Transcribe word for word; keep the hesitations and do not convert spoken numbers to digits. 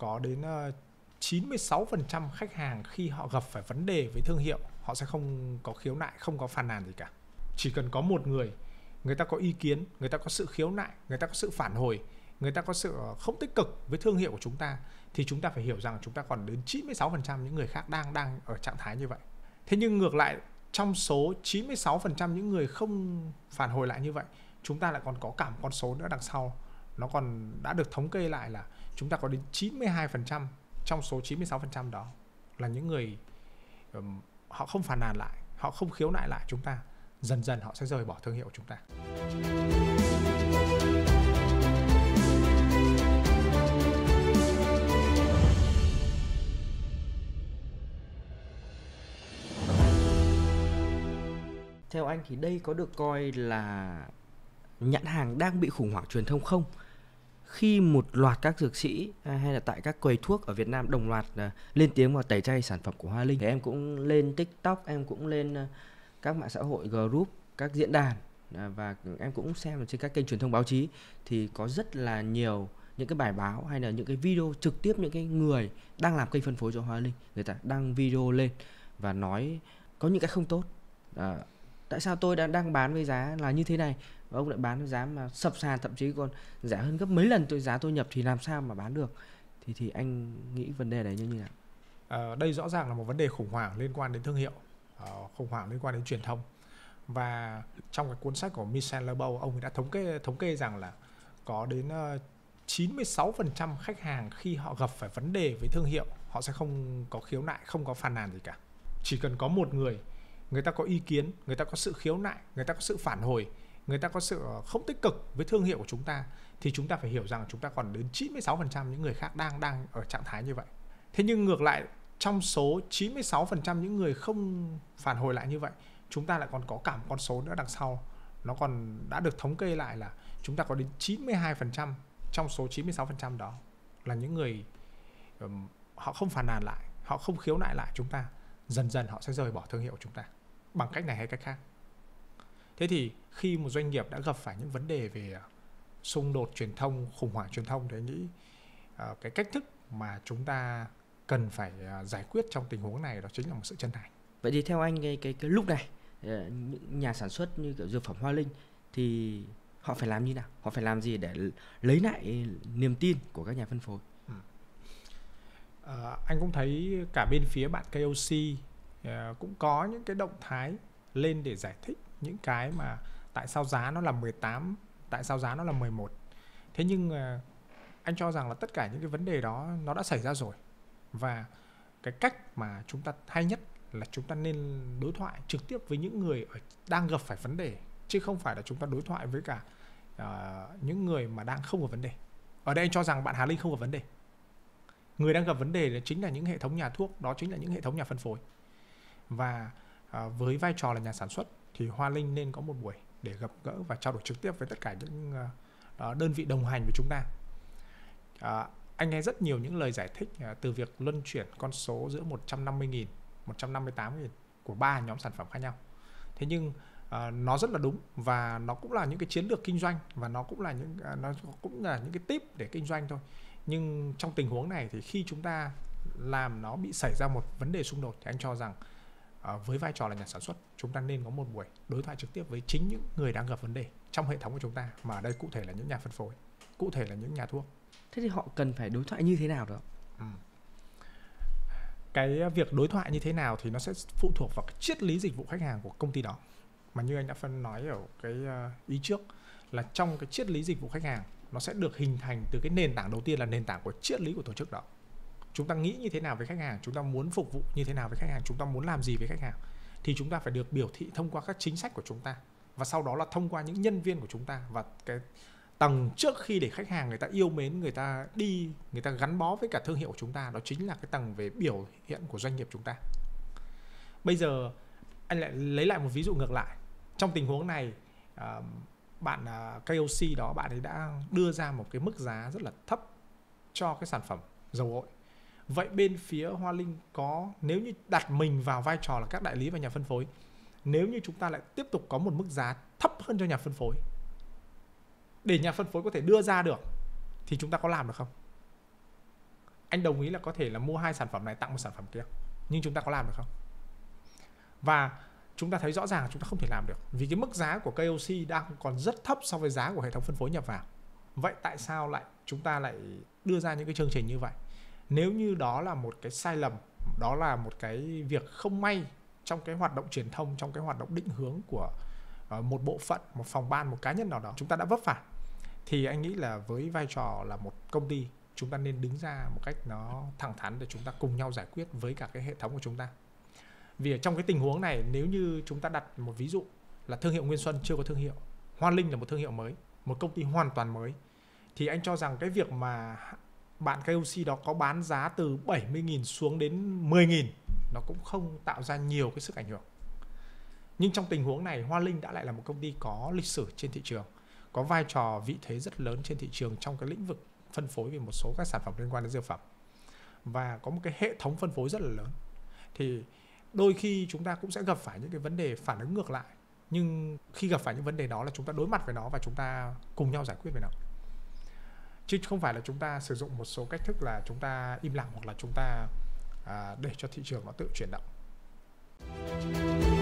có đến uh, chín mươi sáu phần trăm khách hàng khi họ gặp phải vấn đề với thương hiệu, họ sẽ không có khiếu nại, không có phàn nàn gì cả. Chỉ cần có một người, người ta có ý kiến, người ta có sự khiếu nại, người ta có sự phản hồi, người ta có sự không tích cực với thương hiệu của chúng ta, thì chúng ta phải hiểu rằng chúng ta còn đến chín mươi sáu phần trăm những người khác đang đang ở trạng thái như vậy. Thế nhưng ngược lại, trong số chín mươi sáu phần trăm những người không phản hồi lại như vậy, chúng ta lại còn có cả một con số nữa đằng sau. Nó còn đã được thống kê lại là chúng ta có đến chín mươi hai phần trăm trong số chín mươi sáu phần trăm đó là những người um, họ không phàn nàn lại, họ không khiếu nại lại chúng ta. Dần dần họ sẽ rời bỏ thương hiệu của chúng ta. Theo anh thì đây có được coi là nhãn hàng đang bị khủng hoảng truyền thông không? Khi một loạt các dược sĩ hay là tại các quầy thuốc ở Việt Nam đồng loạt lên tiếng và tẩy chay sản phẩm của Hoa Linh, thì em cũng lên TikTok, em cũng lên các mạng xã hội, group, các diễn đàn, và em cũng xem trên các kênh truyền thông báo chí, thì có rất là nhiều những cái bài báo hay là những cái video trực tiếp những cái người đang làm kênh phân phối cho Hoa Linh, người ta đăng video lên và nói có những cái không tốt. À, tại sao tôi đang đang bán với giá là như thế này và ông lại bán với giá mà sập sàn, thậm chí còn rẻ hơn gấp mấy lần tôi giá tôi nhập, thì làm sao mà bán được? Thì thì anh nghĩ vấn đề này như thế nào? À, đây rõ ràng là một vấn đề khủng hoảng liên quan đến thương hiệu, uh, khủng hoảng liên quan đến truyền thông. Và trong cái cuốn sách của Michel Lebow, ông ấy đã thống kê thống kê rằng là có đến uh, chín mươi sáu phần trăm khách hàng khi họ gặp phải vấn đề với thương hiệu, họ sẽ không có khiếu nại, không có phàn nàn gì cả. Chỉ cần có một người, người ta có ý kiến, người ta có sự khiếu nại, người ta có sự phản hồi, người ta có sự không tích cực với thương hiệu của chúng ta, thì chúng ta phải hiểu rằng chúng ta còn đến chín mươi sáu phần trăm những người khác đang đang ở trạng thái như vậy. Thế nhưng ngược lại, trong số chín mươi sáu phần trăm những người không phản hồi lại như vậy, chúng ta lại còn có cả một con số nữa đằng sau. Nó còn đã được thống kê lại là chúng ta có đến chín mươi hai phần trăm trong số chín mươi sáu phần trăm đó là những người um, họ không phàn nàn lại, họ không khiếu nại lại chúng ta. Dần dần họ sẽ rời bỏ thương hiệu của chúng ta bằng cách này hay cách khác. Thế thì khi một doanh nghiệp đã gặp phải những vấn đề về xung đột truyền thông, khủng hoảng truyền thông, thì anh nghĩ uh, cái cách thức mà chúng ta cần phải uh, giải quyết trong tình huống này đó chính là một sự chân thành. Vậy thì theo anh cái, cái, cái lúc này những nhà sản xuất như kiểu dược phẩm Hoa Linh thì họ phải làm như nào? Họ phải làm gì để lấy lại niềm tin của các nhà phân phối? Ừ. Uh, anh cũng thấy cả bên phía bạn ca o xê uh, cũng có những cái động thái lên để giải thích những cái mà tại sao giá nó là mười tám, tại sao giá nó là mười một. Thế nhưng uh, anh cho rằng là tất cả những cái vấn đề đó nó đã xảy ra rồi. Và cái cách mà chúng ta hay nhất là chúng ta nên đối thoại trực tiếp với những người ở, đang gặp phải vấn đề, chứ không phải là chúng ta đối thoại với cả uh, những người mà đang không có vấn đề. Ở đây anh cho rằng bạn Hà Linh không có vấn đề. Người đang gặp vấn đề là chính là những hệ thống nhà thuốc, đó chính là những hệ thống nhà phân phối. Và uh, với vai trò là nhà sản xuất thì Hoa Linh nên có một buổi để gặp gỡ và trao đổi trực tiếp với tất cả những uh, đơn vị đồng hành với chúng ta. Uh, anh nghe rất nhiều những lời giải thích uh, từ việc luân chuyển con số giữa một trăm năm mươi nghìn, một trăm năm mươi tám nghìn của ba nhóm sản phẩm khác nhau. Thế nhưng uh, nó rất là đúng, và nó cũng là những cái chiến lược kinh doanh, và nó cũng là những uh, nó cũng là những cái tip để kinh doanh thôi. Nhưng trong tình huống này thì khi chúng ta làm nó bị xảy ra một vấn đề xung đột, thì anh cho rằng uh, với vai trò là nhà sản xuất, chúng ta nên có một buổi đối thoại trực tiếp với chính những người đang gặp vấn đề trong hệ thống của chúng ta, mà ở đây cụ thể là những nhà phân phối, cụ thể là những nhà thuốc. Thế thì họ cần phải đối thoại như thế nào đó? Ừ. Cái việc đối thoại như thế nào thì nó sẽ phụ thuộc vào cái triết lý dịch vụ khách hàng của công ty đó. Mà như anh đã phân nói ở cái ý trước, là trong cái triết lý dịch vụ khách hàng, nó sẽ được hình thành từ cái nền tảng đầu tiên là nền tảng của triết lý của tổ chức đó. Chúng ta nghĩ như thế nào với khách hàng, chúng ta muốn phục vụ như thế nào với khách hàng, chúng ta muốn làm gì với khách hàng, thì chúng ta phải được biểu thị thông qua các chính sách của chúng ta, và sau đó là thông qua những nhân viên của chúng ta. Và cái tầng trước khi để khách hàng người ta yêu mến, người ta đi, người ta gắn bó với cả thương hiệu của chúng ta, đó chính là cái tầng về biểu hiện của doanh nghiệp chúng ta. Bây giờ anh lại lấy lại một ví dụ ngược lại. Trong tình huống này, bạn ca o xê đó, bạn ấy đã đưa ra một cái mức giá rất là thấp cho cái sản phẩm dầu gội. Vậy bên phía Hoa Linh có, nếu như đặt mình vào vai trò là các đại lý và nhà phân phối, nếu như chúng ta lại tiếp tục có một mức giá thấp hơn cho nhà phân phối để nhà phân phối có thể đưa ra được, thì chúng ta có làm được không? anh đồng ý là có thể là mua hai sản phẩm này tặng một sản phẩm kia, nhưng chúng ta có làm được không? Và chúng ta thấy rõ ràng chúng ta không thể làm được, vì cái mức giá của ca o xê đang còn rất thấp so với giá của hệ thống phân phối nhập vào. Vậy tại sao lại chúng ta lại đưa ra những cái chương trình như vậy? Nếu như đó là một cái sai lầm, đó là một cái việc không may trong cái hoạt động truyền thông, trong cái hoạt động định hướng của một bộ phận, một phòng ban, một cá nhân nào đó, chúng ta đã vấp phải, thì anh nghĩ là với vai trò là một công ty, chúng ta nên đứng ra một cách nó thẳng thắn để chúng ta cùng nhau giải quyết với cả cái hệ thống của chúng ta. Vì ở trong cái tình huống này, nếu như chúng ta đặt một ví dụ là thương hiệu Nguyên Xuân chưa có thương hiệu, Hoa Linh là một thương hiệu mới, một công ty hoàn toàn mới, thì anh cho rằng cái việc mà bạn ca o xê đó có bán giá từ bảy mươi nghìn xuống đến mười nghìn, nó cũng không tạo ra nhiều cái sức ảnh hưởng. Nhưng trong tình huống này, Hoa Linh đã lại là một công ty có lịch sử trên thị trường, có vai trò vị thế rất lớn trên thị trường trong cái lĩnh vực phân phối về một số các sản phẩm liên quan đến dược phẩm, và có một cái hệ thống phân phối rất là lớn. Thì đôi khi chúng ta cũng sẽ gặp phải những cái vấn đề phản ứng ngược lại, nhưng khi gặp phải những vấn đề đó là chúng ta đối mặt với nó và chúng ta cùng nhau giải quyết với nó, chứ không phải là chúng ta sử dụng một số cách thức là chúng ta im lặng, hoặc là chúng ta à, để cho thị trường nó tự chuyển động.